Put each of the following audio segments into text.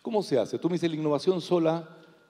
¿Cómo se hace? Tú me dices, la innovación sola,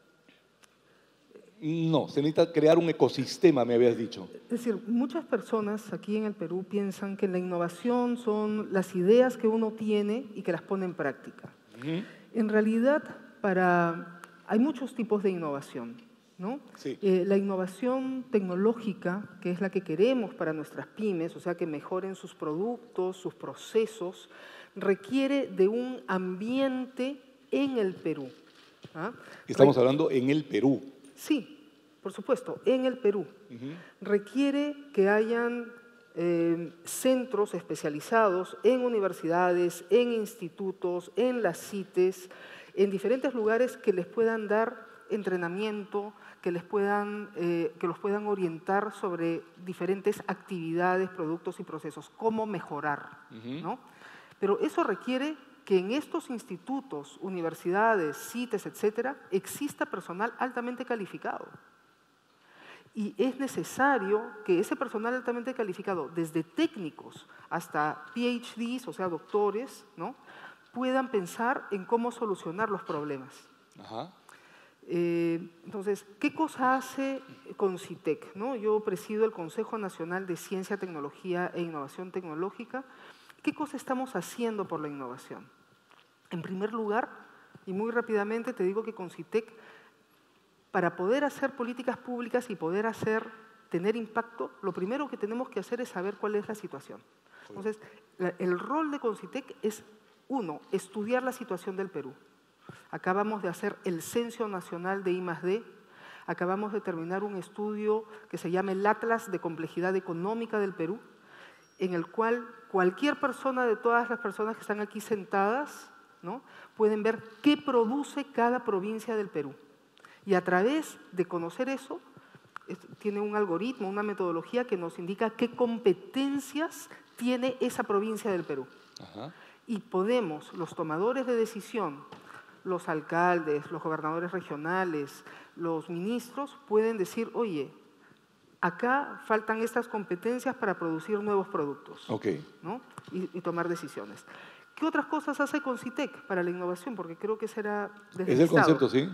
no, se necesita crear un ecosistema, me habías dicho. Es decir, muchas personas aquí en el Perú piensan que la innovación son las ideas que uno tiene y que las pone en práctica. En realidad, hay muchos tipos de innovación, ¿no? Sí. La innovación tecnológica, que es la que queremos para nuestras pymes, o sea, que mejoren sus productos, sus procesos, requiere de un ambiente en el Perú. ¿Ah? Estamos hablando en el Perú. Sí, por supuesto, en el Perú. Requiere que hayan centros especializados en universidades, en institutos, en las CITES, en diferentes lugares que les puedan dar entrenamiento, que los puedan orientar sobre diferentes actividades, productos y procesos, cómo mejorar, ¿no? Pero eso requiere que en estos institutos, universidades, CITES, etcétera, exista personal altamente calificado. Y es necesario que ese personal altamente calificado, desde técnicos hasta PhDs, o sea, doctores, ¿no?, puedan pensar en cómo solucionar los problemas. Entonces, ¿qué cosa hace CONCITEC, ¿no? Yo presido el Consejo Nacional de Ciencia, Tecnología e Innovación Tecnológica. ¿Qué cosa estamos haciendo por la innovación? En primer lugar, y muy rápidamente te digo que CONCITEC, para poder hacer políticas públicas y poder tener impacto, lo primero que tenemos que hacer es saber cuál es la situación. Entonces, el rol de CONCITEC es, uno, estudiar la situación del Perú. Acabamos de hacer el Censo Nacional de I+D, acabamos de terminar un estudio que se llama el Atlas de Complejidad Económica del Perú, en el cual cualquier persona de todas las personas que están aquí sentadas, ¿no?, pueden ver qué produce cada provincia del Perú. Y a través de conocer eso, tiene un algoritmo, una metodología que nos indica qué competencias tiene esa provincia del Perú. Y podemos, los tomadores de decisión, los alcaldes, los gobernadores regionales, los ministros, pueden decir, oye, acá faltan estas competencias para producir nuevos productos, ¿no?, y tomar decisiones. ¿Qué otras cosas hace CONCITEC para la innovación? Porque creo que será desde el Estado. concepto, sí.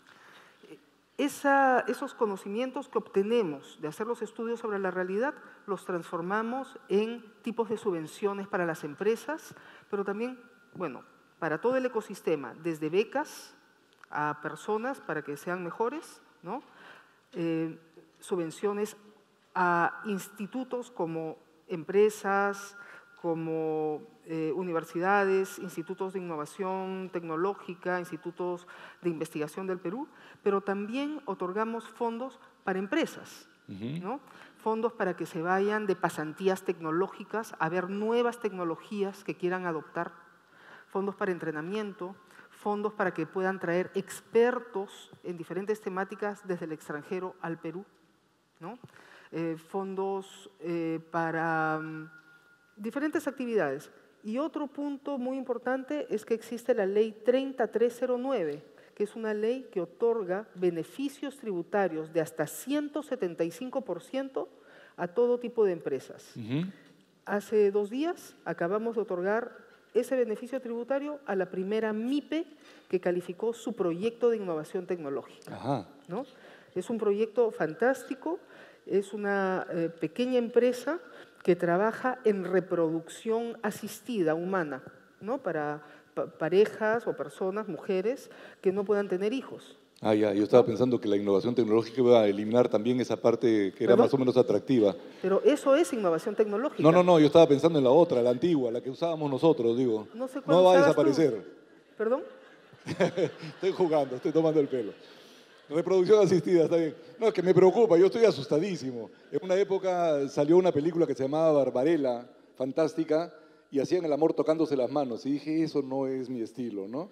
Esos conocimientos que obtenemos de hacer los estudios sobre la realidad los transformamos en tipos de subvenciones para las empresas, pero también, bueno, para todo el ecosistema, desde becas a personas para que sean mejores, ¿no?, subvenciones a institutos como empresas, como universidades, institutos de innovación tecnológica, institutos de investigación del Perú, pero también otorgamos fondos para empresas, ¿no?, fondos para que se vayan de pasantías tecnológicas a ver nuevas tecnologías que quieran adoptar, fondos para entrenamiento, fondos para que puedan traer expertos en diferentes temáticas desde el extranjero al Perú, ¿no?, fondos para diferentes actividades. Y otro punto muy importante es que existe la ley 30309, que es una ley que otorga beneficios tributarios de hasta 175% a todo tipo de empresas. Hace 2 días acabamos de otorgar ese beneficio tributario a la primera MIPE que calificó su proyecto de innovación tecnológica, ¿no? Es un proyecto fantástico, es una pequeña empresa que trabaja en reproducción asistida humana, ¿no?, para parejas o personas, mujeres, que no puedan tener hijos. Yo estaba pensando que la innovación tecnológica iba a eliminar también esa parte que era más o menos atractiva. Pero eso es innovación tecnológica. No, yo estaba pensando en la otra, la antigua, la que usábamos nosotros, digo. No sé cuál no va a usabas desaparecer. tú. ¿Perdón? Estoy jugando, estoy tomando el pelo. Reproducción asistida, está bien. No, es que me preocupa, yo estoy asustadísimo. En una época salió una película que se llamaba Barbarella, fantástica, y hacían el amor tocándose las manos. Y dije, eso no es mi estilo, ¿no?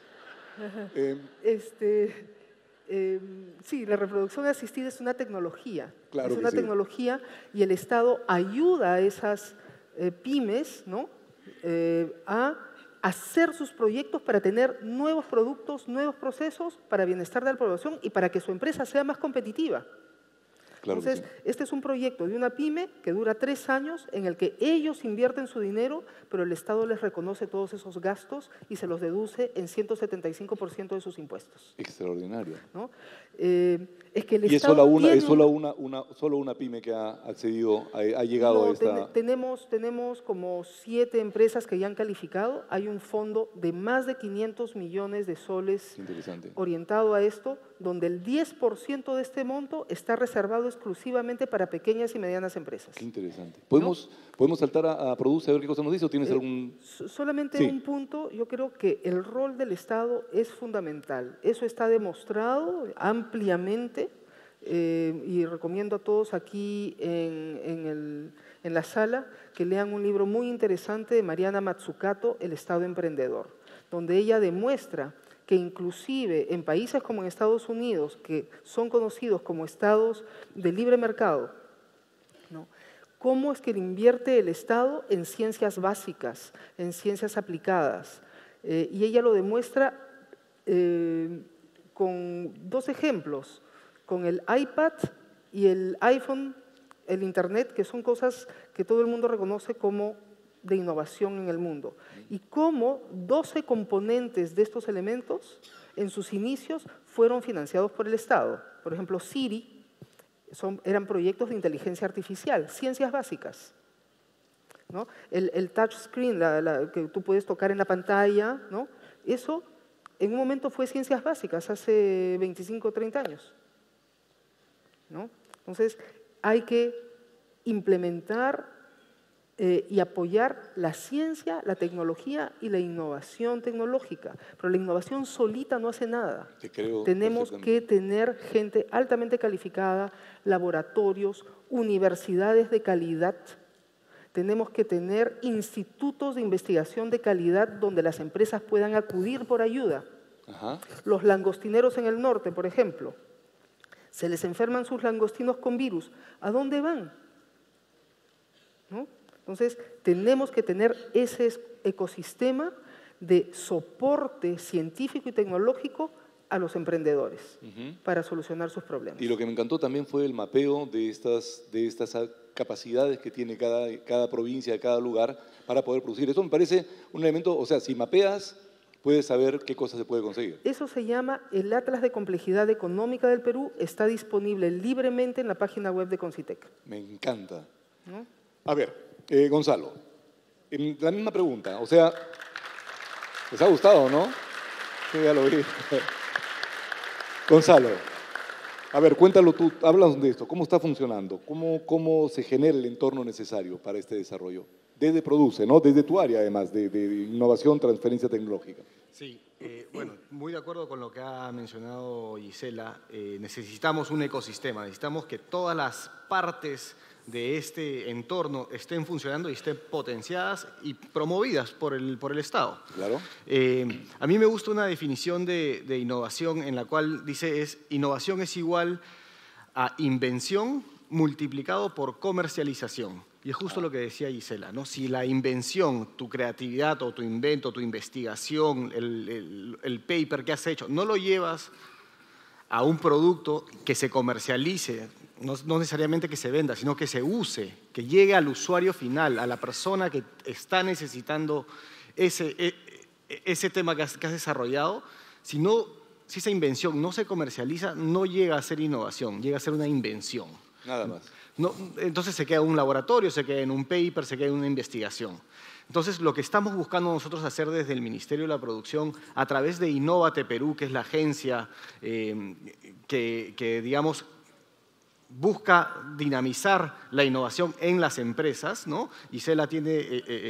Sí, la reproducción asistida es una tecnología. Claro es una tecnología y el Estado ayuda a esas pymes, ¿no?, a hacer sus proyectos para tener nuevos productos, nuevos procesos para bienestar de la población y para que su empresa sea más competitiva. Claro que Entonces, sí. este es un proyecto de una pyme que dura 3 años en el que ellos invierten su dinero, pero el Estado les reconoce todos esos gastos y se los deduce en 175% de sus impuestos, Extraordinario. ¿no? Es que el Y Estado tiene es solo una pyme que ha accedido, ha llegado a No, esta... tenemos como 7 empresas que ya han calificado. Hay un fondo de más de 500 millones de soles Qué interesante. orientado a esto, donde el 10% de este monto está reservado exclusivamente para pequeñas y medianas empresas. Qué interesante. ¿Podemos saltar a Produce a ver qué cosa nos dice o tienes algún...? Solamente Sí. un punto, yo creo que el rol del Estado es fundamental. Eso está demostrado ampliamente y recomiendo a todos aquí en la sala que lean un libro muy interesante de Mariana Mazzucato, El Estado Emprendedor, donde ella demuestra que inclusive en países como en Estados Unidos, que son conocidos como estados de libre mercado, ¿no? ¿Cómo es que invierte el Estado en ciencias básicas, en ciencias aplicadas? Y ella lo demuestra con 2 ejemplos, con el iPad y el iPhone, el Internet, que son cosas que todo el mundo reconoce como de innovación en el mundo. Y cómo 12 componentes de estos elementos en sus inicios fueron financiados por el Estado. Por ejemplo, Siri, eran proyectos de inteligencia artificial, ciencias básicas, ¿no? El touchscreen, que tú puedes tocar en la pantalla, ¿no? Eso en un momento fue ciencias básicas, hace 25 o 30 años, ¿no? Entonces, hay que implementar y apoyar la ciencia, la tecnología y la innovación tecnológica. Pero la innovación solita no hace nada. Te creo Tenemos que tener gente altamente calificada, laboratorios, universidades de calidad. Tenemos que tener institutos de investigación de calidad donde las empresas puedan acudir por ayuda. Ajá. Los langostineros en el norte, por ejemplo, se les enferman sus langostinos con virus. ¿A dónde van? ¿No? Entonces, tenemos que tener ese ecosistema de soporte científico y tecnológico a los emprendedores para solucionar sus problemas. Y lo que me encantó también fue el mapeo de estas capacidades que tiene cada provincia, cada lugar para poder producir. Eso me parece un elemento, o sea, si mapeas, puedes saber qué cosas se puede conseguir. Eso se llama el Atlas de Complejidad Económica del Perú, está disponible libremente en la página web de Concitec. Me encanta. ¿No? A ver, Gonzalo, la misma pregunta, o sea, ¿les ha gustado, no? Sí, ya lo vi. Gonzalo, a ver, cuéntalo tú, háblanos de esto, ¿cómo está funcionando? ¿Cómo se genera el entorno necesario para este desarrollo? Desde Produce, ¿no? Desde tu área, además, de innovación, transferencia tecnológica. Sí, bueno, muy de acuerdo con lo que ha mencionado Gisela. Necesitamos un ecosistema, necesitamos que todas las partes de este entorno estén funcionando y estén potenciadas y promovidas por el Estado. Claro. A mí me gusta una definición de innovación en la cual dice innovación es igual a invención multiplicado por comercialización. Y es justo lo que decía Gisela, ¿no? Si la invención, tu creatividad o tu invento, tu investigación, el paper que has hecho, no lo llevas a un producto que se comercialice, no necesariamente que se venda, sino que se use, que llegue al usuario final, a la persona que está necesitando ese tema que has desarrollado, si esa invención no se comercializa, no llega a ser innovación, llega a ser una invención. Nada más. No, entonces se queda en un laboratorio, se queda en un paper, se queda en una investigación. Entonces, lo que estamos buscando nosotros hacer desde el Ministerio de la Producción, a través de Innovate Perú, que es la agencia que digamos, busca dinamizar la innovación en las empresas, ¿no? Gisela tiene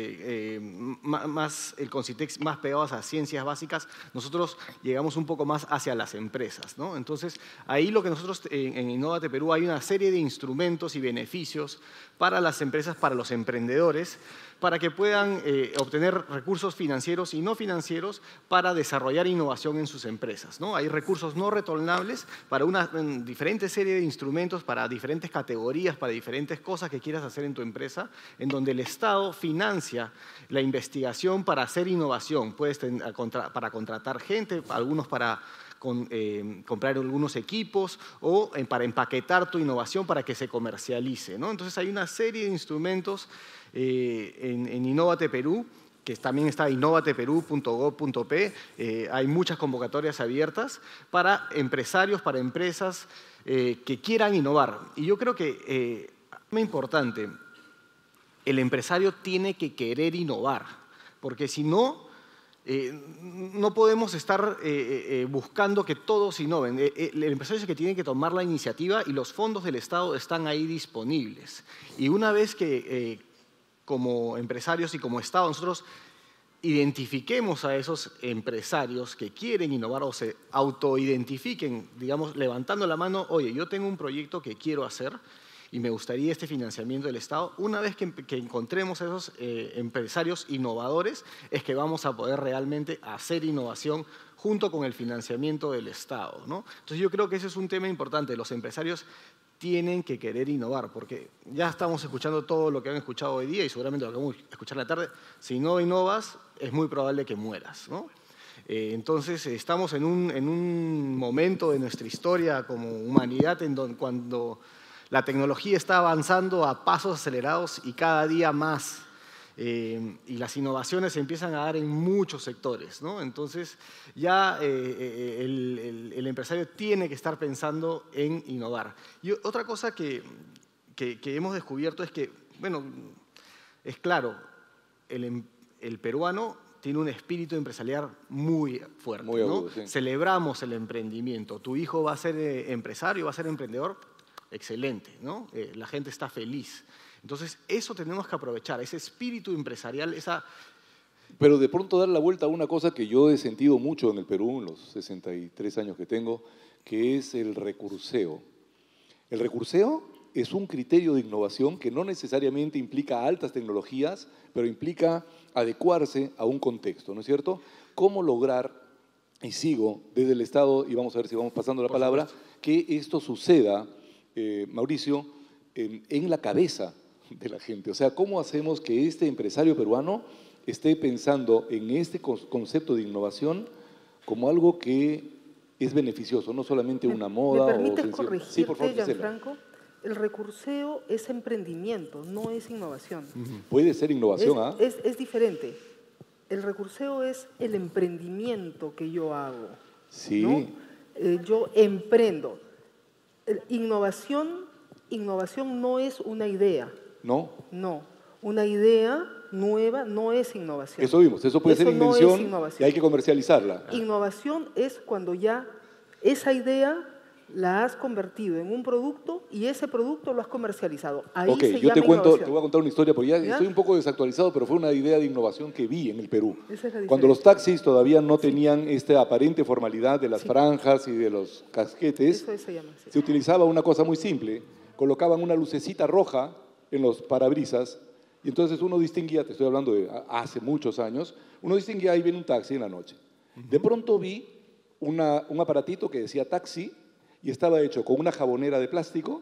el Concitec más pegados a ciencias básicas, nosotros llegamos un poco más hacia las empresas, ¿no? Entonces, ahí lo que nosotros en Innovate Perú hay una serie de instrumentos y beneficios para las empresas, para los emprendedores, para que puedan obtener recursos financieros y no financieros para desarrollar innovación en sus empresas, ¿no? Hay recursos no retornables para una diferente serie de instrumentos para diferentes categorías, para diferentes cosas que quieras hacer en tu empresa, en donde el Estado financia la investigación para hacer innovación. Puedes para contratar gente, algunos para comprar algunos equipos o para empaquetar tu innovación para que se comercialice, ¿no? Entonces hay una serie de instrumentos en Innovate Perú, que también está innovateperú.gov.p. Hay muchas convocatorias abiertas para empresarios, para empresas que quieran innovar. Y yo creo que es muy importante, el empresario tiene que querer innovar, porque si no, no podemos estar buscando que todos innoven. El empresario es el que tiene que tomar la iniciativa y los fondos del Estado están ahí disponibles. Y una vez que como empresarios y como Estado nosotros identifiquemos a esos empresarios que quieren innovar o se autoidentifiquen, digamos, levantando la mano, oye, yo tengo un proyecto que quiero hacer y me gustaría este financiamiento del Estado. Una vez que encontremos a esos empresarios innovadores, es que vamos a poder realmente hacer innovación junto con el financiamiento del Estado, ¿no? Entonces yo creo que ese es un tema importante. Los empresarios tienen que querer innovar, porque ya estamos escuchando todo lo que han escuchado hoy día y seguramente lo que vamos a escuchar en la tarde. Si no innovas, es muy probable que mueras, ¿no? Entonces, estamos en un momento de nuestra historia como humanidad en donde cuando la tecnología está avanzando a pasos acelerados y cada día más, y las innovaciones se empiezan a dar en muchos sectores, ¿no? Entonces, ya el empresario tiene que estar pensando en innovar. Y otra cosa que hemos descubierto es que, bueno, es claro, el peruano tiene un espíritu empresarial muy fuerte, muy agudo, ¿no? Sí. Celebramos el emprendimiento. Tu hijo va a ser empresario, va a ser emprendedor, excelente, ¿no? La gente está feliz. Entonces, eso tenemos que aprovechar, ese espíritu empresarial, esa... Pero de pronto dar la vuelta a una cosa que yo he sentido mucho en el Perú, en los 63 años que tengo, que es el recurseo. El recurseo es un criterio de innovación que no necesariamente implica altas tecnologías, pero implica adecuarse a un contexto, ¿no es cierto? ¿Cómo lograr, y sigo desde el Estado, y vamos a ver si vamos pasando la palabra, que esto suceda, Mauricio, en la cabeza de la gente? O sea, ¿cómo hacemos que este empresario peruano esté pensando en este concepto de innovación como algo que es beneficioso, no solamente una moda? ¿Me permites corregirte, sí, por favor, Gianfranco? El recurseo es emprendimiento, no es innovación. Puede ser innovación, ¿ah? Es diferente. El recurseo es el emprendimiento que yo hago. Sí. ¿No? Yo emprendo. Innovación no es una idea. ¿No? No. Una idea nueva no es innovación. Eso vimos, eso puede ser invención y hay que comercializarla. Innovación es cuando ya esa idea la has convertido en un producto y ese producto lo has comercializado. Ahí se llama te voy innovación. a contar una historia, porque ya estoy un poco desactualizado, pero fue una idea de innovación que vi en el Perú. Esa es la Cuando los taxis todavía no tenían esta aparente formalidad de las franjas y de los casquetes, Eso se llama, se utilizaba una cosa muy simple, colocaban una lucecita roja en los parabrisas y entonces uno distinguía, te estoy hablando de hace muchos años, uno distinguía, ahí viene un taxi en la noche. De pronto vi un aparatito que decía taxi y estaba hecho con una jabonera de plástico,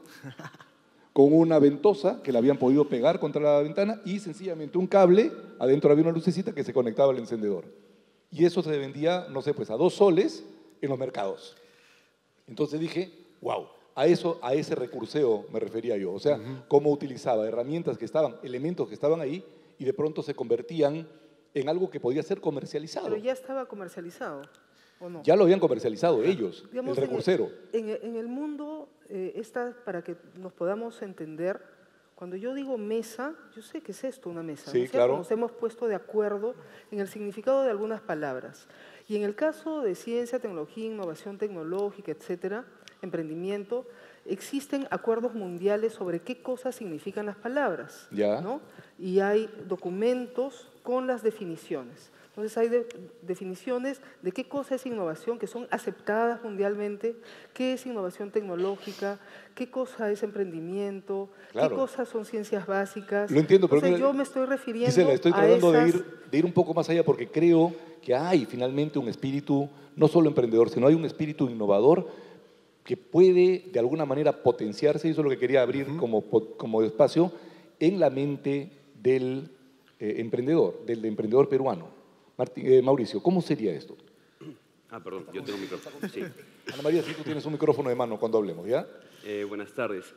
con una ventosa que la habían podido pegar contra la ventana y sencillamente un cable, adentro había una lucecita que se conectaba al encendedor. Y eso se vendía, no sé, pues a 2 soles en los mercados. Entonces dije, wow, a ese recurseo me refería yo. O sea, cómo utilizaba herramientas que estaban, elementos que estaban ahí y de pronto se convertían en algo que podía ser comercializado. Pero ya estaba comercializado, ¿o no? Ya lo habían comercializado ellos, digamos, el recursero. En el mundo, para que nos podamos entender, cuando yo digo mesa, yo sé que es esto una mesa. Sí, ¿no? claro. Nos hemos puesto de acuerdo en el significado de algunas palabras. Y en el caso de ciencia, tecnología, innovación tecnológica, etcétera, emprendimiento, existen acuerdos mundiales sobre qué cosas significan las palabras, Ya. ¿no? Y hay documentos con las definiciones. Entonces hay definiciones de qué cosa es innovación que son aceptadas mundialmente, qué es innovación tecnológica, qué cosa es emprendimiento, Claro. qué cosas son ciencias básicas. Lo entiendo, pero entonces, mira, yo me estoy refiriendo Gisela, estoy a tratando esas... de ir un poco más allá porque creo que hay finalmente un espíritu, no solo emprendedor, sino hay un espíritu innovador que puede de alguna manera potenciarse, y eso es lo que quería abrir como espacio, en la mente del emprendedor peruano. Mauricio, ¿cómo sería esto? Perdón, yo tengo un micrófono. Sí. Ana María, si tú tienes un micrófono de mano cuando hablemos, ¿ya? Buenas tardes.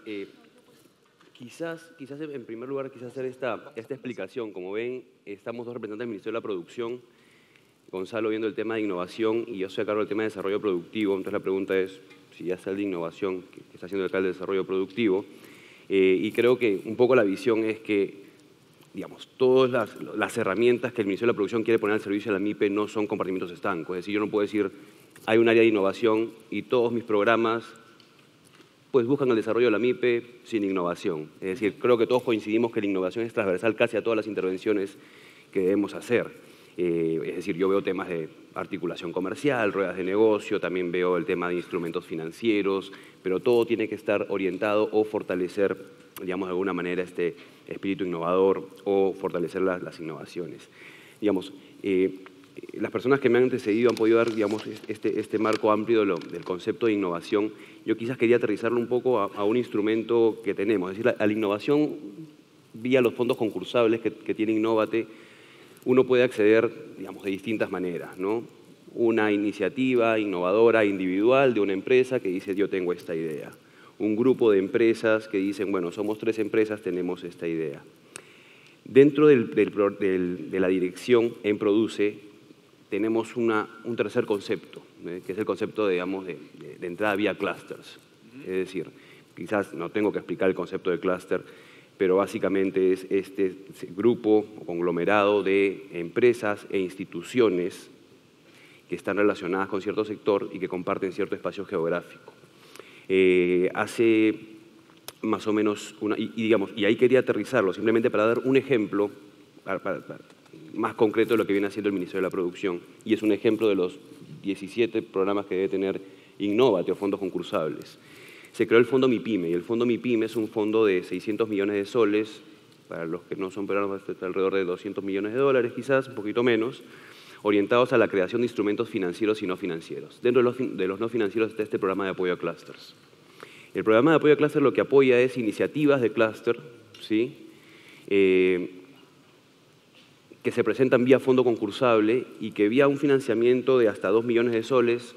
Quizás en primer lugar, hacer esta explicación. Como ven, estamos dos representantes del Ministerio de la Producción, Gonzalo viendo el tema de innovación y yo soy a cargo del tema de desarrollo productivo. Entonces la pregunta es si ya está el de innovación, que está haciendo el alcalde de desarrollo productivo. Y creo que un poco la visión es que, digamos, todas las herramientas que el Ministerio de la Producción quiere poner al servicio de la MIPE no son compartimentos estancos. Es decir, yo no puedo decir, hay un área de innovación y todos mis programas pues buscan el desarrollo de la MIPE sin innovación. Es decir, creo que todos coincidimos que la innovación es transversal casi a todas las intervenciones que debemos hacer. Es decir, yo veo temas de articulación comercial, ruedas de negocio, también veo el tema de instrumentos financieros, pero todo tiene que estar orientado o fortalecer, digamos, de alguna manera este espíritu innovador o fortalecer las innovaciones. Digamos, las personas que me han antecedido han podido dar, digamos, este marco amplio del concepto de innovación. Yo quizás quería aterrizarlo un poco a un instrumento que tenemos, es decir, a la innovación vía los fondos concursables que tiene Innovate. Uno puede acceder, digamos, de distintas maneras, ¿no? Una iniciativa innovadora individual de una empresa que dice yo tengo esta idea. Un grupo de empresas que dicen, bueno, somos 3 empresas, tenemos esta idea. Dentro de la dirección en Produce tenemos un tercer concepto, que es el concepto, digamos, de entrada vía clusters. Es decir, quizás no tengo que explicar el concepto de clúster, pero básicamente es este grupo o conglomerado de empresas e instituciones que están relacionadas con cierto sector y que comparten cierto espacio geográfico. Hace más o menos, y ahí quería aterrizarlo, simplemente para dar un ejemplo más concreto de lo que viene haciendo el Ministerio de la Producción, y es un ejemplo de los 17 programas que debe tener Innovate o fondos concursables. Se creó el Fondo MIPYME, y el Fondo MIPYME es un fondo de 600 millones de soles, para los que no son peruanos, alrededor de 200 millones de dólares quizás, un poquito menos, orientados a la creación de instrumentos financieros y no financieros. Dentro de los no financieros está este programa de apoyo a clústeres. El programa de apoyo a clústeres lo que apoya es iniciativas de clúster, ¿sí? Que se presentan vía fondo concursable y que vía un financiamiento de hasta 2 millones de soles,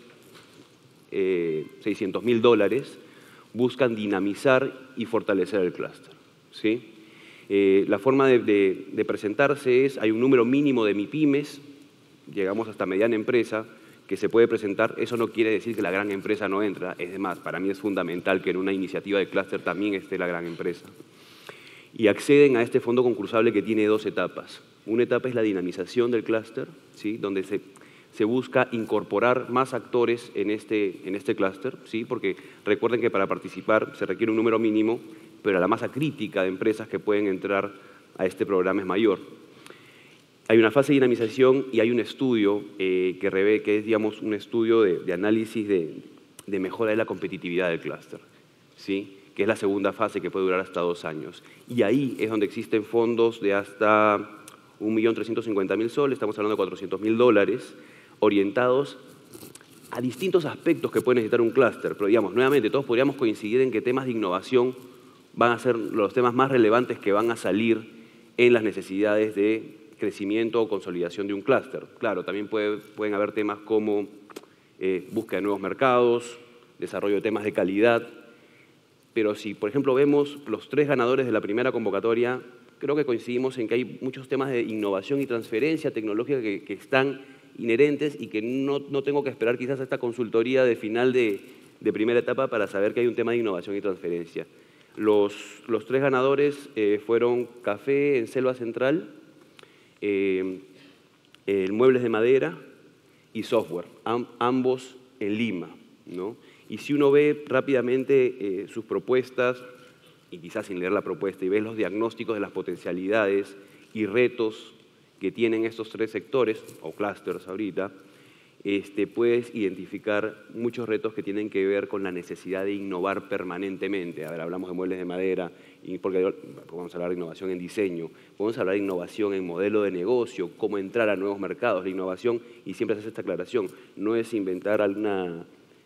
600.000 dólares, buscan dinamizar y fortalecer el clúster, ¿sí? La forma de presentarse es, hay un número mínimo de MIPYMES, llegamos hasta mediana empresa, que se puede presentar. Eso no quiere decir que la gran empresa no entra, es más, para mí es fundamental que en una iniciativa de clúster también esté la gran empresa. Y acceden a este fondo concursable que tiene 2 etapas. Una etapa es la dinamización del clúster, ¿sí? Donde se busca incorporar más actores en este clúster, ¿sí? Porque recuerden que para participar se requiere un número mínimo, pero la masa crítica de empresas que pueden entrar a este programa es mayor. Hay una fase de dinamización y hay un estudio que es, digamos, un estudio de análisis de mejora de la competitividad del clúster, ¿sí? Que es la segunda fase que puede durar hasta 2 años. Y ahí es donde existen fondos de hasta 1.350.000 soles, estamos hablando de 400.000 dólares, orientados a distintos aspectos que puede necesitar un clúster. Pero digamos, nuevamente, todos podríamos coincidir en que temas de innovación van a ser los temas más relevantes que van a salir en las necesidades de crecimiento o consolidación de un clúster. Claro, también pueden haber temas como búsqueda de nuevos mercados, desarrollo de temas de calidad, pero si, por ejemplo, vemos los 3 ganadores de la primera convocatoria, creo que coincidimos en que hay muchos temas de innovación y transferencia tecnológica que están inherentes y que no tengo que esperar quizás a esta consultoría de final de primera etapa para saber que hay un tema de innovación y transferencia. Los 3 ganadores fueron Café en Selva Central, Muebles de Madera y Software, ambos en Lima, ¿no? Y si uno ve rápidamente sus propuestas, y quizás sin leer la propuesta, y ves los diagnósticos de las potencialidades y retos que tienen estos 3 sectores, o clústeres ahorita, puedes identificar muchos retos que tienen que ver con la necesidad de innovar permanentemente. A ver, hablamos de muebles de madera, porque podemos hablar de innovación en diseño, podemos hablar de innovación en modelo de negocio, cómo entrar a nuevos mercados. La innovación, y siempre se hace esta aclaración, no es inventar alguna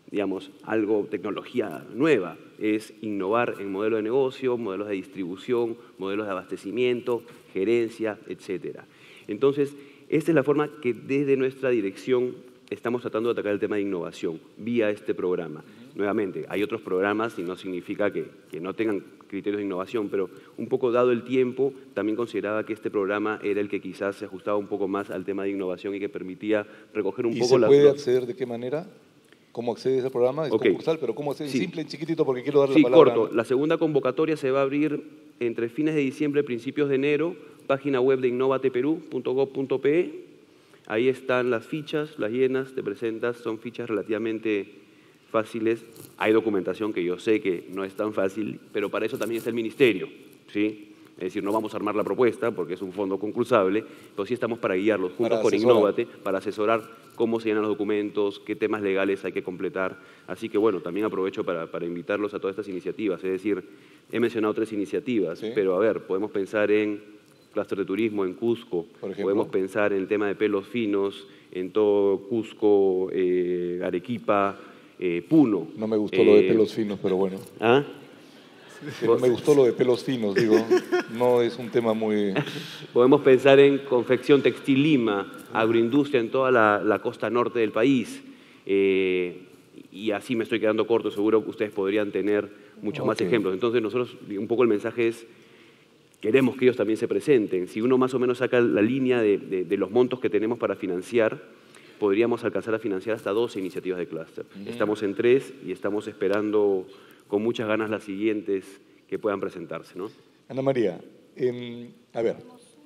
digamos, algo, tecnología nueva, es innovar en modelos de negocio, modelos de distribución, modelos de abastecimiento, gerencia, etc. Entonces, esta es la forma que desde nuestra dirección estamos tratando de atacar el tema de innovación vía este programa. Nuevamente, hay otros programas y no significa que no tengan criterios de innovación, pero un poco dado el tiempo, también consideraba que este programa era el que quizás se ajustaba un poco más al tema de innovación y que permitía recoger un poco las... ¿Y se puede acceder de qué manera? ¿Cómo accedes al programa? Es concursal, pero ¿cómo accedes? Sí. Simple, en chiquitito, porque quiero darle la palabra. Corto. La segunda convocatoria se va a abrir entre fines de diciembre y principios de enero, página web de innovateperú.gov.pe. Ahí están las fichas, las llenas, te presentas, son fichas relativamente fáciles. Hay documentación que yo sé que no es tan fácil, pero para eso también está el ministerio, ¿sí? Es decir, no vamos a armar la propuesta porque es un fondo concursable, pero sí estamos para guiarlos juntos con Innovate, para asesorar cómo se llenan los documentos, qué temas legales hay que completar. Así que, bueno, también aprovecho para invitarlos a todas estas iniciativas. Es decir, he mencionado 3 iniciativas, ¿sí? Pero a ver, podemos pensar en clúster de turismo en Cusco, podemos pensar en el tema de pelos finos, en todo Cusco, Arequipa, Puno. No me gustó lo de pelos finos, pero bueno. ¿Ah? No me gustó lo de pelos finos, digo, no es un tema muy... Podemos pensar en confección textil Lima, agroindustria en toda la costa norte del país, y así me estoy quedando corto, seguro que ustedes podrían tener muchos más ejemplos. Entonces nosotros, un poco el mensaje es, queremos que ellos también se presenten. Si uno más o menos saca la línea de los montos que tenemos para financiar, podríamos alcanzar a financiar hasta 12 iniciativas de clúster. Estamos en 3 y estamos esperando con muchas ganas las siguientes que puedan presentarse, ¿no? Ana María, a ver,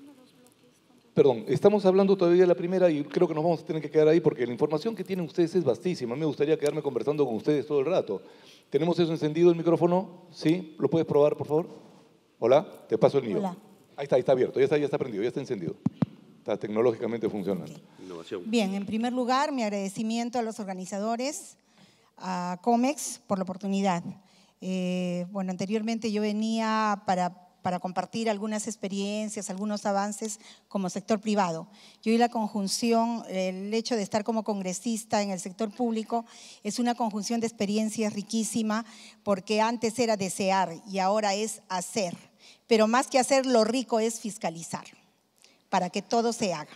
perdón, estamos hablando todavía de la primera y creo que nos vamos a tener que quedar ahí porque la información que tienen ustedes es vastísima. A mí me gustaría quedarme conversando con ustedes todo el rato. ¿Tenemos eso encendido el micrófono? ¿Sí? ¿Lo puedes probar, por favor? Hola, te paso el mío. Hola. Ahí está abierto, ya está prendido, ya está encendido. Está tecnológicamente funcionando. Innovación. Bien, en primer lugar, mi agradecimiento a los organizadores, a COMEX, por la oportunidad. Bueno, anteriormente yo venía para compartir algunas experiencias, algunos avances como sector privado. Y hoy la conjunción, el hecho de estar como congresista en el sector público es una conjunción de experiencias riquísima porque antes era desear y ahora es hacer. Pero más que hacer, lo rico es fiscalizar para que todo se haga.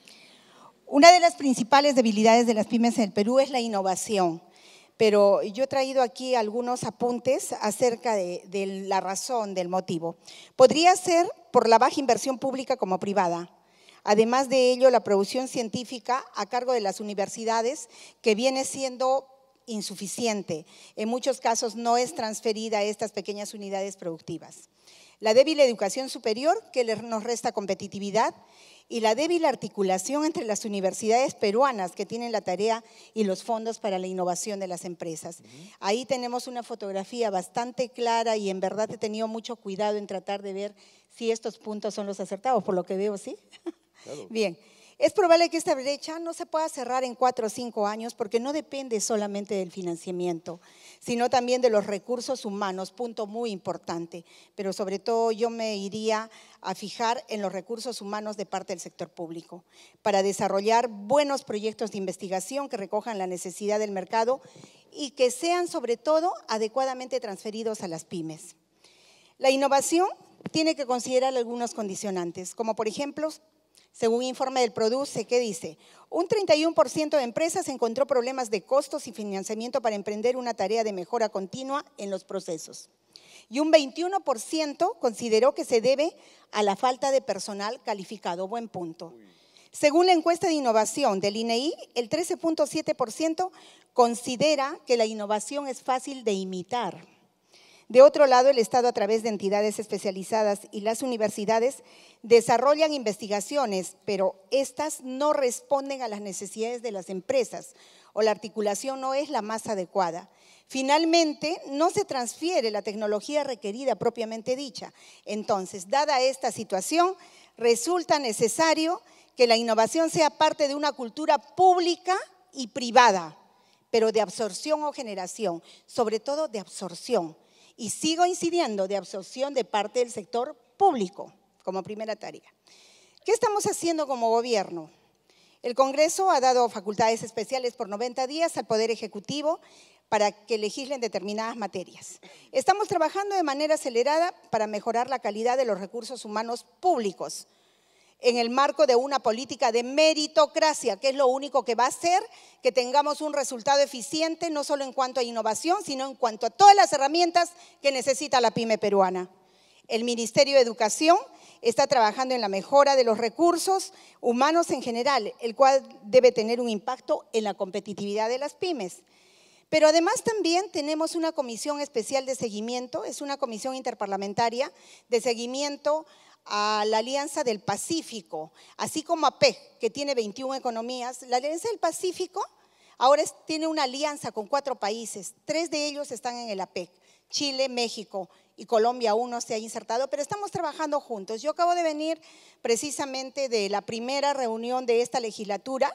Una de las principales debilidades de las pymes en el Perú es la innovación. Pero yo he traído aquí algunos apuntes acerca de la razón, del motivo. Podría ser por la baja inversión pública como privada. Además de ello, la producción científica a cargo de las universidades, que viene siendo insuficiente. En muchos casos no es transferida a estas pequeñas unidades productivas. La débil educación superior, que nos resta competitividad, y la débil articulación entre las universidades peruanas que tienen la tarea y los fondos para la innovación de las empresas. Ahí tenemos una fotografía bastante clara y en verdad he tenido mucho cuidado en tratar de ver si estos puntos son los acertados, por lo que veo, ¿sí? Claro. Bien. Es probable que esta brecha no se pueda cerrar en 4 o 5 años porque no depende solamente del financiamiento, sino también de los recursos humanos, punto muy importante. Pero sobre todo yo me iría a fijar en los recursos humanos de parte del sector público para desarrollar buenos proyectos de investigación que recojan la necesidad del mercado y que sean sobre todo adecuadamente transferidos a las pymes. La innovación tiene que considerar algunos condicionantes, como por ejemplo, según informe del Produce, ¿qué dice? Un 31% de empresas encontró problemas de costos y financiamiento para emprender una tarea de mejora continua en los procesos. Y un 21% consideró que se debe a la falta de personal calificado. Buen punto. Según la encuesta de innovación del INEI, el 13.7% considera que la innovación es fácil de imitar. De otro lado, el Estado, a través de entidades especializadas y las universidades, desarrollan investigaciones, pero estas no responden a las necesidades de las empresas o la articulación no es la más adecuada. Finalmente, no se transfiere la tecnología requerida propiamente dicha. Entonces, dada esta situación, resulta necesario que la innovación sea parte de una cultura pública y privada, pero de absorción o generación, sobre todo de absorción. Y sigo incidiendo de absorción de parte del sector público como primera tarea. ¿Qué estamos haciendo como gobierno? El Congreso ha dado facultades especiales por 90 días al Poder Ejecutivo para que legislen determinadas materias. Estamos trabajando de manera acelerada para mejorar la calidad de los recursos humanos públicos en el marco de una política de meritocracia, que es lo único que va a hacer que tengamos un resultado eficiente, no solo en cuanto a innovación, sino en cuanto a todas las herramientas que necesita la pyme peruana. El Ministerio de Educación está trabajando en la mejora de los recursos humanos en general, el cual debe tener un impacto en la competitividad de las pymes. Pero además también tenemos una comisión especial de seguimiento, es una comisión interparlamentaria de seguimiento a la Alianza del Pacífico, así como a APEC, que tiene 21 economías. La Alianza del Pacífico ahora tiene una alianza con 4 países, 3 de ellos están en el APEC, Chile, México y Colombia aún no se ha insertado, pero estamos trabajando juntos. Yo acabo de venir precisamente de la primera reunión de esta legislatura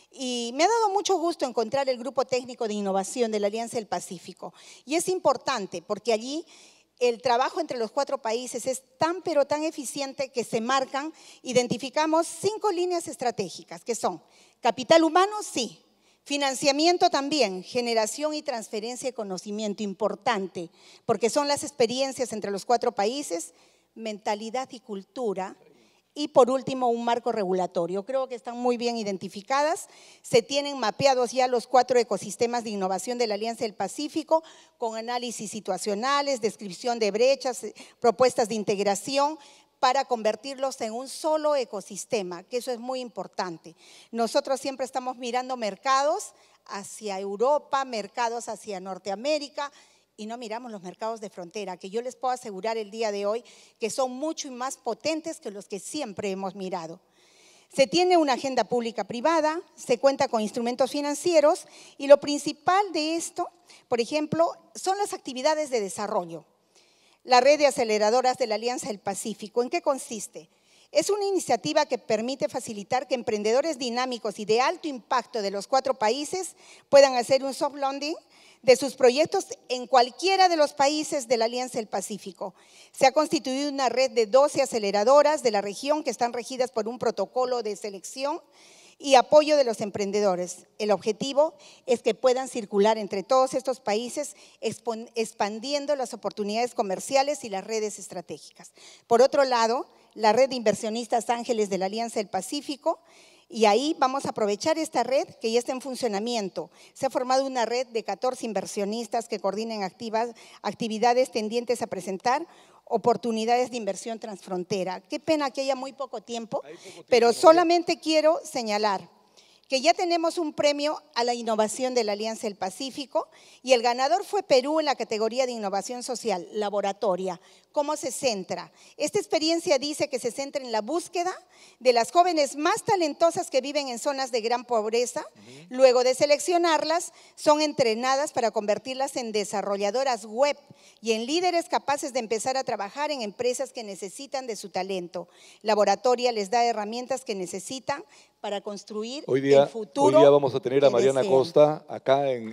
y me ha dado mucho gusto encontrar el Grupo Técnico de Innovación de la Alianza del Pacífico. Y es importante porque allí el trabajo entre los 4 países es tan pero tan eficiente que se marcan, identificamos 5 líneas estratégicas que son capital humano, sí. Financiamiento también, generación y transferencia de conocimiento, importante, porque son las experiencias entre los 4 países, mentalidad y cultura, y por último un marco regulatorio. Creo que están muy bien identificadas, se tienen mapeados ya los 4 ecosistemas de innovación de la Alianza del Pacífico, con análisis situacionales, descripción de brechas, propuestas de integración, para convertirlos en un solo ecosistema, que eso es muy importante. Nosotros siempre estamos mirando mercados hacia Europa, mercados hacia Norteamérica, y no miramos los mercados de frontera, que yo les puedo asegurar el día de hoy que son mucho y más potentes que los que siempre hemos mirado. Se tiene una agenda pública-privada, se cuenta con instrumentos financieros, y lo principal de esto, por ejemplo, son las actividades de desarrollo. La red de aceleradoras de la Alianza del Pacífico, ¿en qué consiste? Es una iniciativa que permite facilitar que emprendedores dinámicos y de alto impacto de los 4 países puedan hacer un soft landing de sus proyectos en cualquiera de los países de la Alianza del Pacífico. Se ha constituido una red de 12 aceleradoras de la región que están regidas por un protocolo de selección y apoyo de los emprendedores. El objetivo es que puedan circular entre todos estos países, expandiendo las oportunidades comerciales y las redes estratégicas. Por otro lado, la red de inversionistas ángeles de la Alianza del Pacífico, y ahí vamos a aprovechar esta red que ya está en funcionamiento. Se ha formado una red de 14 inversionistas que coordinan actividades tendientes a presentar oportunidades de inversión transfrontera. Qué pena que haya muy poco tiempo, pero solamente quiero señalar que ya tenemos un premio a la innovación de la Alianza del Pacífico y el ganador fue Perú en la categoría de innovación social, laboratoria. ¿Cómo se centra? Esta experiencia dice que se centra en la búsqueda de las jóvenes más talentosas que viven en zonas de gran pobreza. Luego de seleccionarlas, son entrenadas para convertirlas en desarrolladoras web y en líderes capaces de empezar a trabajar en empresas que necesitan de su talento. Laboratoria les da herramientas que necesitan para construir el futuro. Hoy día vamos a tener a Mariana Costa acá en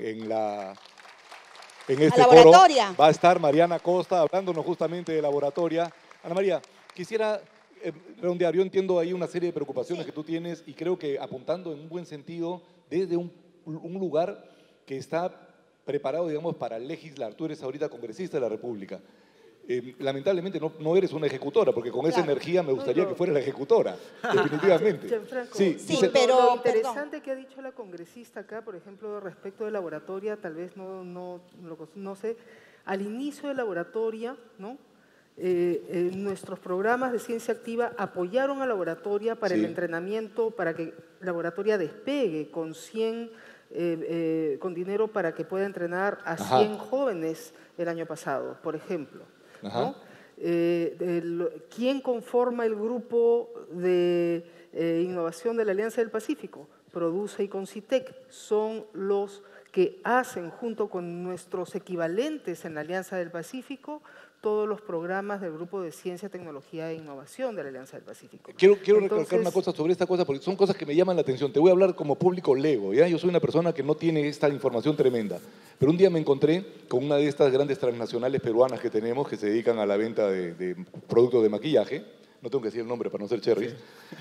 este foro. Va a estar Mariana Costa hablándonos justamente de laboratoria. Ana María, quisiera redondear. Yo entiendo ahí una serie de preocupaciones que tú tienes y creo que apuntando en un buen sentido desde un lugar que está preparado, digamos, para legislar. Tú eres ahorita congresista de la República. Lamentablemente no eres una ejecutora, porque con esa energía me gustaría que fuera la ejecutora, definitivamente. Sí, pero lo interesante que ha dicho la congresista acá, por ejemplo, respecto de laboratoria, tal vez no sé, al inicio de laboratoria, ¿no? Nuestros programas de ciencia activa apoyaron a laboratoria para el entrenamiento, para que laboratoria despegue con 100, con dinero para que pueda entrenar a 100 jóvenes el año pasado, por ejemplo. ¿No? ¿Quién conforma el grupo de innovación de la Alianza del Pacífico? Produce y Concitec son los que hacen, junto con nuestros equivalentes en la Alianza del Pacífico, todos los programas del Grupo de Ciencia, Tecnología e Innovación de la Alianza del Pacífico. Quiero recalcar una cosa sobre esta cosa, porque son cosas que me llaman la atención. Te voy a hablar como público lego, ¿ya? Yo soy una persona que no tiene esta información tremenda, pero un día me encontré con una de estas grandes transnacionales peruanas que tenemos, que se dedican a la venta de productos de maquillaje, no tengo que decir el nombre para no ser cherries,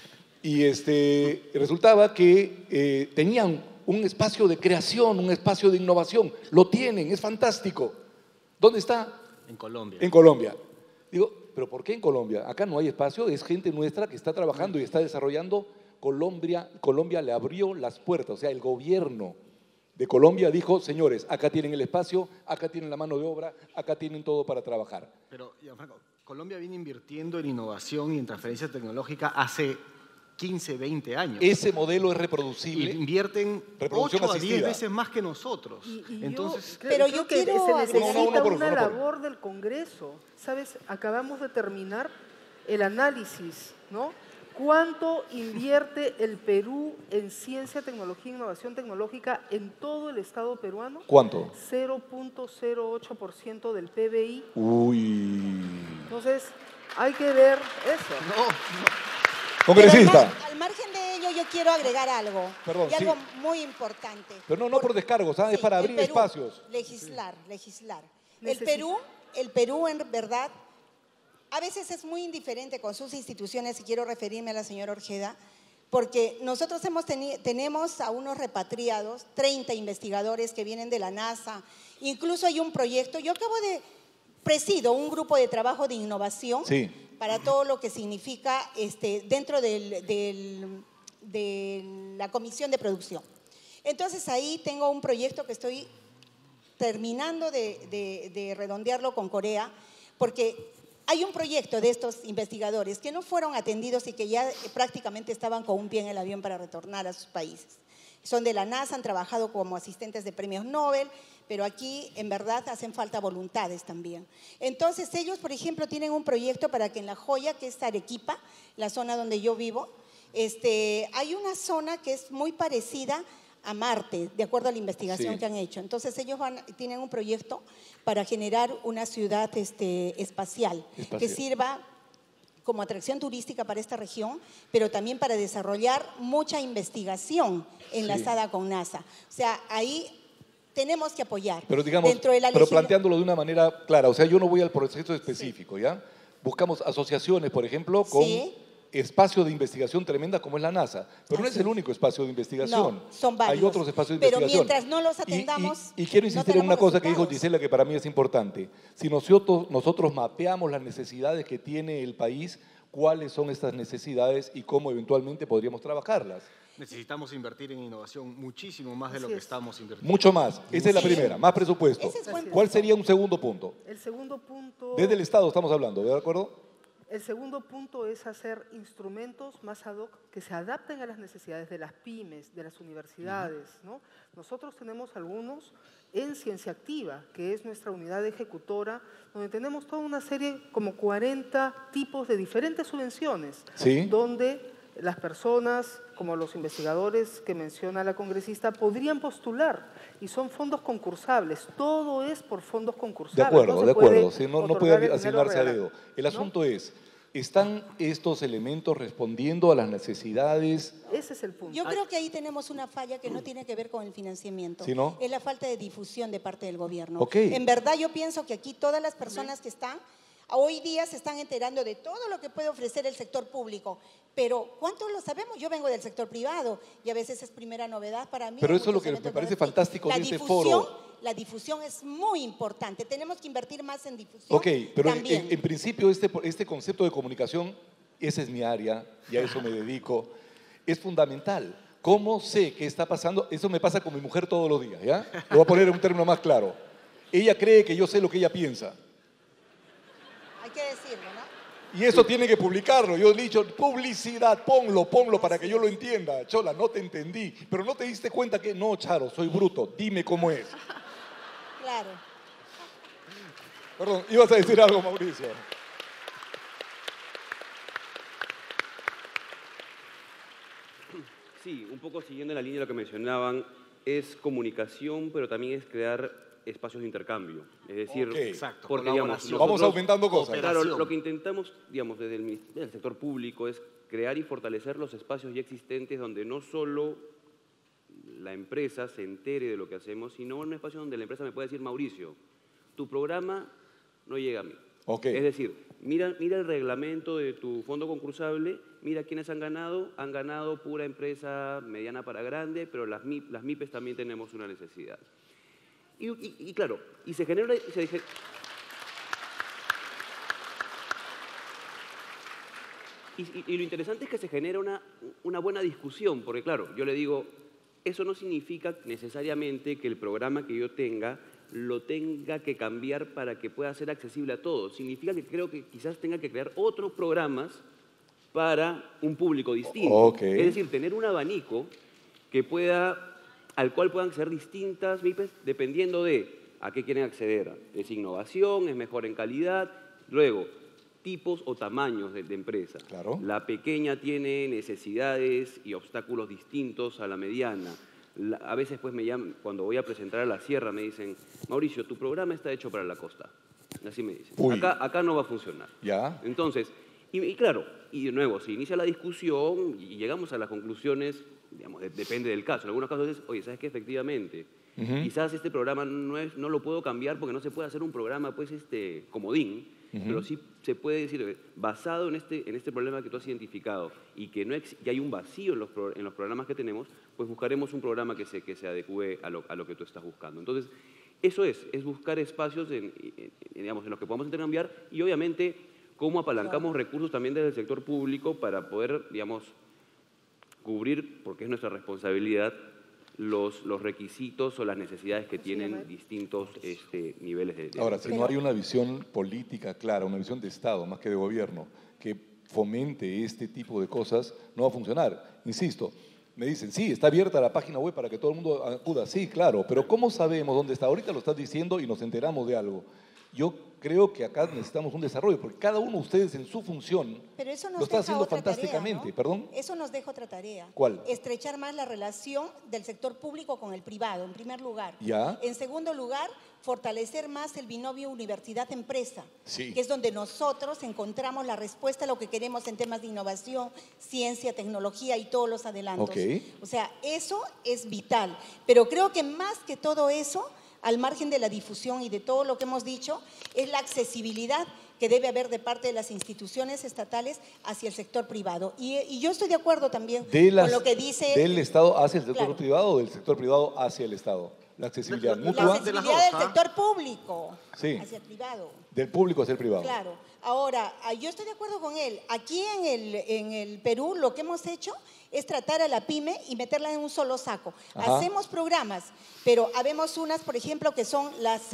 Y resultaba que tenían un espacio de creación, un espacio de innovación. Lo tienen, es fantástico. ¿Dónde está? En Colombia. En Colombia. Digo, ¿pero por qué en Colombia? Acá no hay espacio, es gente nuestra que está trabajando y está desarrollando. Colombia le abrió las puertas, o sea, el gobierno de Colombia dijo, señores, acá tienen el espacio, acá tienen la mano de obra, acá tienen todo para trabajar. Pero, Gianfranco, Colombia viene invirtiendo en innovación y en transferencia tecnológica hace 15, 20 años. Ese modelo es reproducible. Invierten Reproducción 8 a 10 asistida. veces más que nosotros. Entonces, Pero creo yo que quiero se necesita No, por una favor. labor del Congreso. ¿Sabes? Acabamos de terminar el análisis, ¿no? ¿Cuánto invierte el Perú en ciencia, tecnología e innovación tecnológica en todo el Estado peruano? ¿Cuánto? 0.08% del PBI. Uy. Entonces, hay que ver eso. No, Congresista. Pero al margen de ello, yo quiero agregar algo. Perdón, y algo sí. muy importante. Pero no por descargos, ¿sabes? Es para el abrir Perú, espacios. Legislar. Necesita. El Perú, en verdad, a veces es muy indiferente con sus instituciones, y quiero referirme a la señora Orjeda, porque nosotros tenemos a unos repatriados, 30 investigadores que vienen de la NASA, incluso hay un proyecto, presido un grupo de trabajo de innovación Sí. para todo lo que significa dentro de la comisión de producción. Entonces ahí tengo un proyecto que estoy terminando de redondearlo con Corea, porque hay un proyecto de estos investigadores que no fueron atendidos y que ya prácticamente estaban con un pie en el avión para retornar a sus países. Son de la NASA, han trabajado como asistentes de premios Nobel, pero aquí en verdad hacen falta voluntades también. Entonces ellos, por ejemplo, tienen un proyecto para que en La Joya, que es Arequipa, la zona donde yo vivo, hay una zona que es muy parecida a Marte, de acuerdo a la investigación Sí. que han hecho. Entonces ellos tienen un proyecto para generar una ciudad espacial que sirva como atracción turística para esta región, pero también para desarrollar mucha investigación enlazada con NASA. O sea, ahí tenemos que apoyar. Pero digamos, Dentro de la pero planteándolo de una manera clara, o sea, yo no voy al proceso específico, ¿ya? Buscamos asociaciones, por ejemplo, con Sí. espacios de investigación tremenda como es la NASA, pero no es el único espacio de investigación. No, son varios. Hay otros espacios de Pero investigación. mientras no los atendamos, y quiero no insistir en una tenemos cosa que dijo resultados. Gisela, que para mí es importante. Si nosotros mapeamos las necesidades que tiene el país, cuáles son estas necesidades y cómo eventualmente podríamos trabajarlas. necesitamos invertir en innovación muchísimo más de lo Así que es. estamos invirtiendo. Mucho más. Esa es la Sí. primera, más presupuesto. Ese es buen ¿Cuál punto. sería un segundo punto? El segundo punto... Desde el Estado estamos hablando, ¿de acuerdo? El segundo punto es hacer instrumentos más ad hoc que se adapten a las necesidades de las pymes, de las universidades, ¿no? Nosotros tenemos algunos en Ciencia Activa, que es nuestra unidad ejecutora, donde tenemos toda una serie, como 40 tipos de diferentes subvenciones, Sí. donde las personas, como los investigadores que menciona la congresista, podrían postular y son fondos concursables. Todo es por fondos concursables. De acuerdo, se de acuerdo. puede Sí, no otorgar puede el dinero asignarse a real, dedo. El ¿no? asunto es, ¿están estos elementos respondiendo a las necesidades? Ese es el punto. Yo creo que ahí tenemos una falla que no tiene que ver con el financiamiento. ¿Sí, no? Es la falta de difusión de parte del gobierno. Ok. En verdad yo pienso que aquí todas las personas que están, hoy día se están enterando de todo lo que puede ofrecer el sector público, pero ¿cuántos lo sabemos? Yo vengo del sector privado y a veces es primera novedad para mí. Pero en eso es lo muchos que me eventos parece para- fantástico de este difusión, foro. La difusión es muy importante. Tenemos que invertir más en difusión. Ok, pero también. en principio este concepto de comunicación, esa es mi área y a eso me dedico, es fundamental. ¿Cómo sé qué está pasando? Eso me pasa con mi mujer todos los días, ¿ya? Lo voy a poner en un término más claro. Ella cree que yo sé lo que ella piensa. Hay que decirlo, ¿no? Y eso tiene que publicarlo. Yo le he dicho, publicidad, ponlo para que yo lo entienda. Chola, no te entendí. Pero no te diste cuenta que, no, Charo, soy bruto. Dime cómo es. Claro. Perdón, ibas a decir algo, Mauricio. Sí, un poco siguiendo la línea de lo que mencionaban, es comunicación, pero también es crear espacios de intercambio. Es decir, Ok. Exacto, porque digamos, colaboración. Vamos nosotros- aumentando cosas. Claro, lo que intentamos, digamos, desde el sector público es crear y fortalecer los espacios ya existentes donde no solo la empresa se entere de lo que hacemos, sino un espacio donde la empresa me pueda decir, Mauricio, tu programa no llega a mí. Ok. Es decir, mira el reglamento de tu fondo concursable, mira quiénes han ganado pura empresa mediana para grande, pero las MIPES también tenemos una necesidad. Y claro, y se genera... Y lo interesante es que se genera una buena discusión, porque claro, yo le digo, eso no significa necesariamente que el programa que yo tenga lo tenga que cambiar para que pueda ser accesible a todos. Significa que creo que quizás tenga que crear otros programas para un público distinto. Okay. Es decir, tener un abanico al cual puedan acceder distintas MIPES dependiendo de a qué quieren acceder. Es innovación, es mejor en calidad. Luego, tipos o tamaños de empresa. Claro. La pequeña tiene necesidades y obstáculos distintos a la mediana. A veces pues me llaman, cuando voy a presentar a la sierra, me dicen, Mauricio, tu programa está hecho para la costa. Así me dicen. Acá no va a funcionar. Ya. Entonces, y claro, y de nuevo, se inicia la discusión y llegamos a las conclusiones, digamos, depende del caso. En algunos casos es, oye, ¿sabes qué? Efectivamente, quizás este programa no lo puedo cambiar porque no se puede hacer un programa, pues, comodín, pero sí se puede decir, basado en este problema que tú has identificado y que hay un vacío en los programas que tenemos, pues buscaremos un programa que se adecue a lo que tú estás buscando. Entonces, eso es buscar espacios digamos, en los que podamos intercambiar y obviamente cómo apalancamos recursos también desde el sector público para poder, digamos, cubrir, porque es nuestra responsabilidad, los requisitos o las necesidades que tienen distintos niveles de... Ahora, si no hay una visión política clara, una visión de Estado, más que de gobierno, que fomente este tipo de cosas, no va a funcionar. Insisto, me dicen, sí, está abierta la página web para que todo el mundo acuda. Sí, claro, pero ¿cómo sabemos dónde está? Ahorita lo estás diciendo y nos enteramos de algo. Yo creo que acá necesitamos un desarrollo, porque cada uno de ustedes en su función Pero eso nos lo está deja haciendo otra fantásticamente. tarea, ¿no? ¿Perdón? Eso nos deja otra tarea. ¿Cuál? Estrechar más la relación del sector público con el privado, en primer lugar. Ya. En segundo lugar, fortalecer más el binomio universidad-empresa, Sí. que es donde nosotros encontramos la respuesta a lo que queremos en temas de innovación, ciencia, tecnología y todos los adelantos. Ok. O sea, eso es vital. Pero creo que más que todo eso, al margen de la difusión y de todo lo que hemos dicho, es la accesibilidad que debe haber de parte de las instituciones estatales hacia el sector privado. Y yo estoy de acuerdo también con lo que dice... ¿Del Estado hacia el sector Claro. privado o del sector privado hacia el Estado? La accesibilidad La mutua accesibilidad del sector público Sí. hacia el privado. del público hacia el privado. Claro. Ahora, yo estoy de acuerdo con él. Aquí en el Perú lo que hemos hecho es tratar a la pyme y meterla en un solo saco. Ajá. Hacemos programas, pero habemos unas, por ejemplo, que son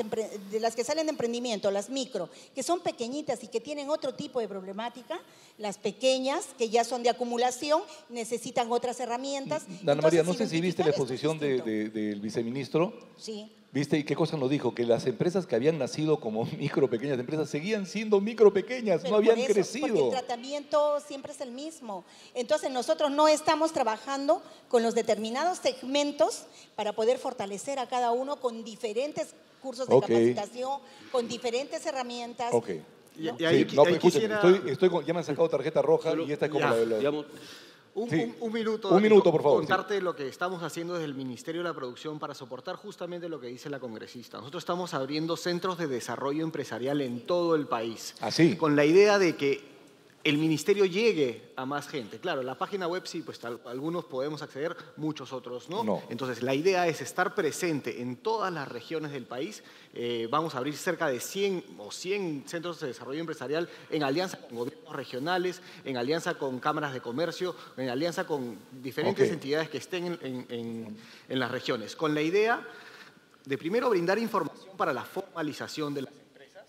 de las que salen de emprendimiento, las micro, que son pequeñitas y que tienen otro tipo de problemática. Las pequeñas, que ya son de acumulación, necesitan otras herramientas. Ana María, Entonces, no sé si viste identificar la esto es exposición distinto. del viceministro. Sí. ¿Viste? ¿Y qué cosa nos dijo? Que las empresas que habían nacido como micro pequeñas empresas seguían siendo micro pequeñas, Pero no habían por eso, crecido. Porque el tratamiento siempre es el mismo. Entonces nosotros no estamos trabajando con los determinados segmentos para poder fortalecer a cada uno con diferentes cursos de capacitación, con diferentes herramientas. Ok. ¿no? Y ahí, Sí, no, pero ahí escúchame, quisiera... ya me han sacado tarjeta roja y esta es como ya, la de la... Digamos, Sí. Un minuto. Un minuto, por favor, Contarte lo que estamos haciendo desde el Ministerio de la Producción para soportar justamente lo que dice la congresista. Nosotros estamos abriendo centros de desarrollo empresarial en todo el país. ¿Ah, sí? Con la idea de que el ministerio llegue a más gente. Claro, la página web sí, pues algunos podemos acceder, muchos otros no. No. Entonces, la idea es estar presente en todas las regiones del país. Vamos a abrir cerca de 100 centros de desarrollo empresarial en alianza con gobiernos regionales, en alianza con cámaras de comercio, en alianza con diferentes entidades que estén en las regiones. Con la idea de primero brindar información para la formalización de las empresas,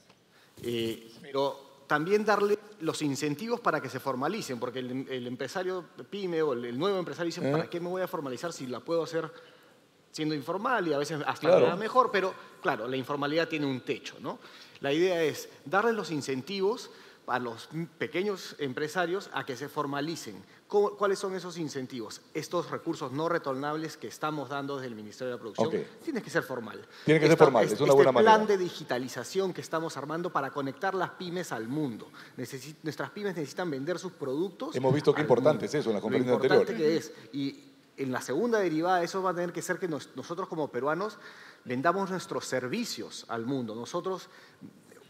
pero también darle los incentivos para que se formalicen, porque el empresario pyme o el nuevo empresario dice, ¿para qué me voy a formalizar si la puedo hacer siendo informal y a veces hasta Claro. ganar mejor? Pero claro, la informalidad tiene un techo, ¿no? La idea es darle los incentivos a los pequeños empresarios a que se formalicen. ¿Cuáles son esos incentivos? Estos recursos no retornables que estamos dando desde el Ministerio de la Producción. Ok. Tiene que ser formal. Tiene que ser formal, es una buena manera. Plan de digitalización que estamos armando para conectar las pymes al mundo. Nuestras pymes necesitan vender sus productos. Hemos visto qué al importante mundo. es eso en la Lo conferencia importante anterior. que es. Y en la segunda derivada, eso va a tener que ser que nosotros como peruanos vendamos nuestros servicios al mundo. Nosotros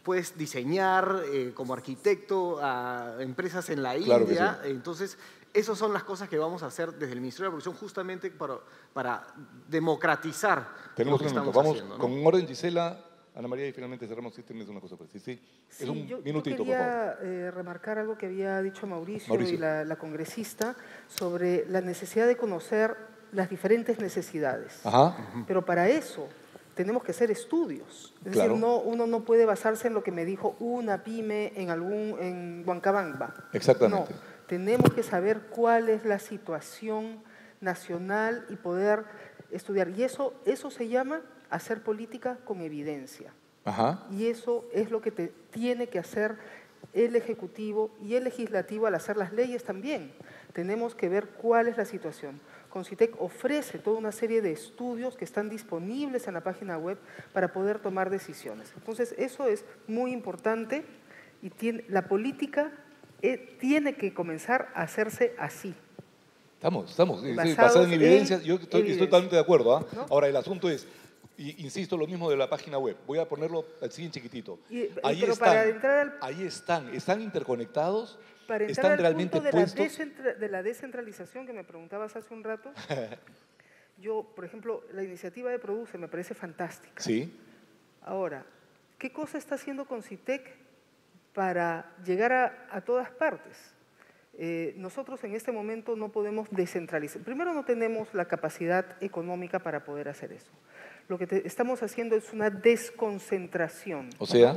puedes diseñar como arquitecto a empresas en la Claro que India. sí. Entonces, esas son las cosas que vamos a hacer desde el Ministerio de la Producción justamente para democratizar lo Tenemos que un minuto. estamos Vamos haciendo, ¿no? con un orden, Gisela, Ana María, y finalmente cerramos si tienes una cosa para decir. Sí, Sí, es un yo minutito, por favor. quería remarcar algo que había dicho Mauricio Mauricio. y la congresista sobre la necesidad de conocer las diferentes necesidades. Ajá. Pero para eso tenemos que hacer estudios. Es Claro. decir, uno no puede basarse en lo que me dijo una pyme en Huancabamba. Exactamente. No, tenemos que saber cuál es la situación nacional y poder estudiar. Y eso se llama hacer política con evidencia. Ajá. Y eso es lo que tiene que hacer el Ejecutivo y el Legislativo al hacer las leyes también. Tenemos que ver cuál es la situación. Concitec ofrece toda una serie de estudios que están disponibles en la página web para poder tomar decisiones. Entonces, eso es muy importante y la política tiene que comenzar a hacerse así. Estamos, sí, Basados basado en en evidencias. Yo estoy evidencia. totalmente de acuerdo. ¿Ah? ¿No? Ahora, el asunto es, y insisto, lo mismo de la página web. Voy a ponerlo así en chiquitito. Pero para entrar ahí están interconectados, Para entrar están al realmente punto puestos. de la descentralización que me preguntabas hace un rato, yo, por ejemplo, la iniciativa de Produce me parece fantástica. Sí, Ahora, ¿qué cosa está haciendo Concitec para llegar a todas partes? Nosotros en este momento no podemos descentralizar. Primero, no tenemos la capacidad económica para poder hacer eso. Lo que estamos haciendo es una desconcentración. o sea,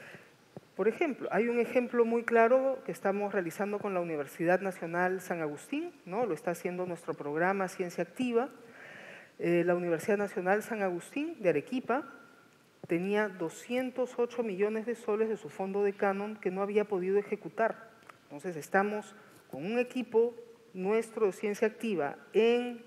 Por ejemplo, hay un ejemplo muy claro que estamos realizando con la Universidad Nacional San Agustín, ¿no? Lo está haciendo nuestro programa Ciencia Activa. La Universidad Nacional San Agustín de Arequipa tenía 208 millones de soles de su fondo de canon que no había podido ejecutar. Entonces estamos con un equipo nuestro de Ciencia Activa en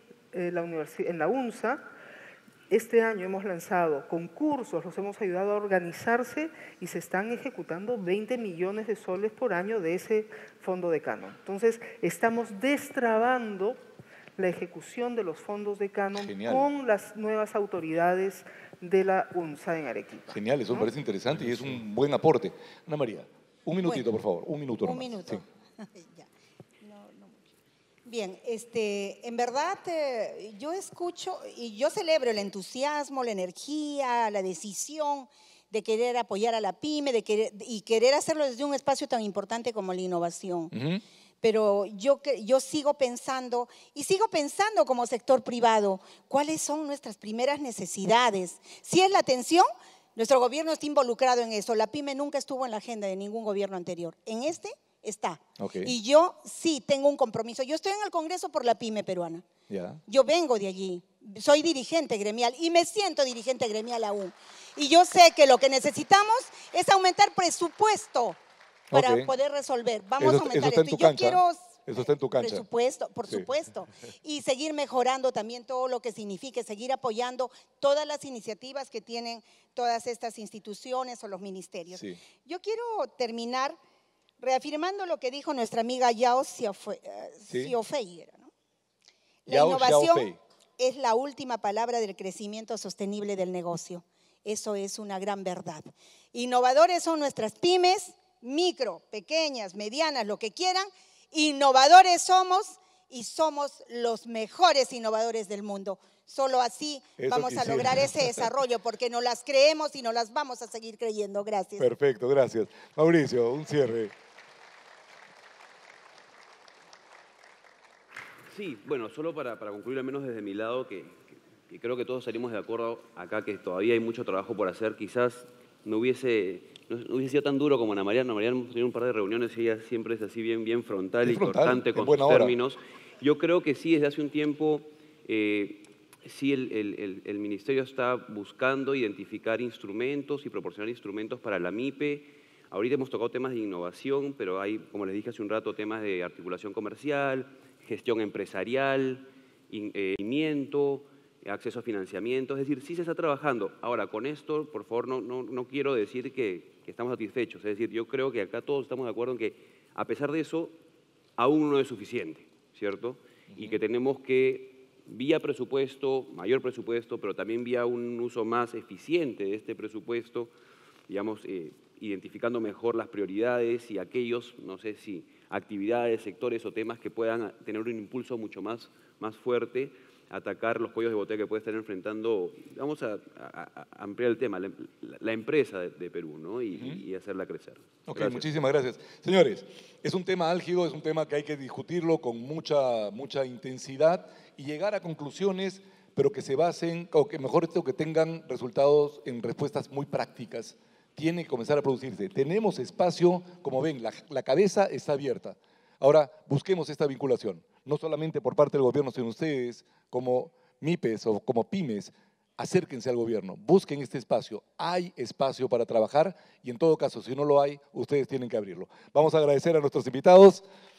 la UNSA. Este año hemos lanzado concursos, los hemos ayudado a organizarse y se están ejecutando 20 millones de soles por año de ese fondo de canon. Entonces, estamos destrabando la ejecución de los fondos de canon Genial. con las nuevas autoridades de la UNSA en Arequipa. genial, eso me parece interesante y es un buen aporte. Ana María, un minutito, por favor, un minuto Un nomás. minuto. Sí. Ya. No mucho. Bien, en verdad yo escucho y yo celebro el entusiasmo, la energía, la decisión de querer apoyar a la pyme y querer hacerlo desde un espacio tan importante como la innovación. Ujú. Pero yo sigo pensando como sector privado, ¿cuáles son nuestras primeras necesidades? Si es la atención, nuestro gobierno está involucrado en eso. La pyme nunca estuvo en la agenda de ningún gobierno anterior. En este está. Ok. Y yo sí tengo un compromiso. Yo estoy en el Congreso por la pyme peruana. Ya. Yo vengo de allí. Soy dirigente gremial y me siento dirigente gremial aún. Y yo sé que lo que necesitamos es aumentar presupuesto para Ok. poder resolver. Vamos a aumentar eso está esto. en tu Y yo cancha. quiero Eso está en tu cancha. presupuesto, por Sí. supuesto. Y seguir mejorando también todo lo que signifique, seguir apoyando todas las iniciativas que tienen todas estas instituciones o los ministerios. Sí. Yo quiero terminar reafirmando lo que dijo nuestra amiga Yao Xiaofei, ¿no? La Yao innovación Xiaofei. es la última palabra del crecimiento sostenible del negocio. Eso es una gran verdad. Innovadores son nuestras pymes, micro, pequeñas, medianas, lo que quieran. Innovadores somos y somos los mejores innovadores del mundo. Solo así Eso vamos a quisiera. lograr ese desarrollo, porque no las creemos y no las vamos a seguir creyendo. Gracias. Perfecto, gracias. Mauricio, un cierre. Sí, bueno, solo para concluir, al menos desde mi lado, que creo que todos salimos de acuerdo acá que todavía hay mucho trabajo por hacer. Quizás no hubiese sido tan duro como Ana María. Ana María hemos tenido un par de reuniones y ella siempre es así bien frontal Es y frontal, cortante en con buena sus hora. términos. Yo creo que sí, desde hace un tiempo, sí el Ministerio está buscando identificar instrumentos y proporcionar instrumentos para la MIPE. Ahorita hemos tocado temas de innovación, pero hay, como les dije hace un rato, temas de articulación comercial, gestión empresarial, acceso a financiamiento, es decir, sí se está trabajando. Ahora, con esto, por favor, no quiero decir que estamos satisfechos, es decir, yo creo que acá todos estamos de acuerdo en que, a pesar de eso, aún no es suficiente, ¿cierto? Y que tenemos que, vía presupuesto, mayor presupuesto, pero también vía un uso más eficiente de este presupuesto, digamos, identificando mejor las prioridades y aquellos, no sé si actividades, sectores o temas que puedan tener un impulso mucho más fuerte, atacar los cuellos de botella que puede estar enfrentando. Vamos a ampliar el tema, la empresa de Perú, ¿no? Y hacerla crecer. Ok, Gracias. muchísimas gracias. Señores, es un tema álgido, es un tema que hay que discutirlo con mucha intensidad y llegar a conclusiones, pero que se basen, o que mejor esto, que tengan resultados en respuestas muy prácticas. Tiene que comenzar a producirse. Tenemos espacio, como ven, la cabeza está abierta. Ahora, busquemos esta vinculación, no solamente por parte del gobierno, sino ustedes, como MIPES o como pymes, acérquense al gobierno, busquen este espacio. Hay espacio para trabajar y en todo caso, si no lo hay, ustedes tienen que abrirlo. Vamos a agradecer a nuestros invitados.